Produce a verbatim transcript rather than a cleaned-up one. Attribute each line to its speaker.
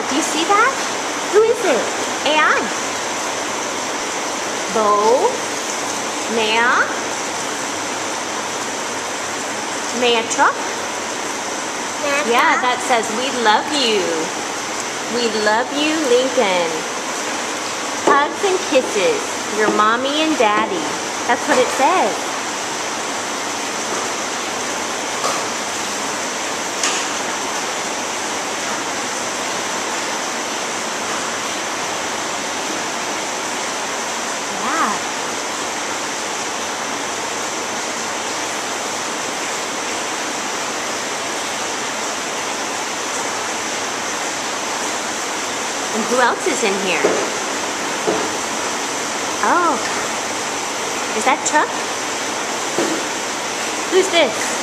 Speaker 1: do you see that? Who is it? A I. Bo? Mea? Mea truck? Yeah, that says, we love you. We love you, Lincoln. Hugs and kisses. Your mommy and daddy. That's what it says. Yeah. And who else is in here? Oh. Is that Chuck? Who's this?